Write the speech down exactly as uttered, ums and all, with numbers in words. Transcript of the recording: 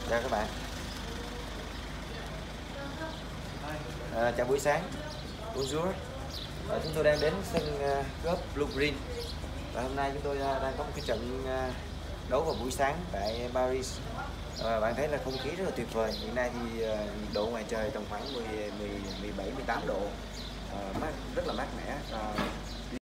Chào các bạn. À, chào buổi sáng. Bonjour. À, chúng tôi đang đến sân uh, golf Blue Green và hôm nay chúng tôi uh, đang có một cái trận uh, đấu vào buổi sáng tại Paris. À, bạn thấy là không khí rất là tuyệt vời. Hiện nay thì uh, nhiệt độ ngoài trời tầm khoảng mười, mười, mười bảy, mười tám độ, uh, mát, rất là mát mẻ. Uh,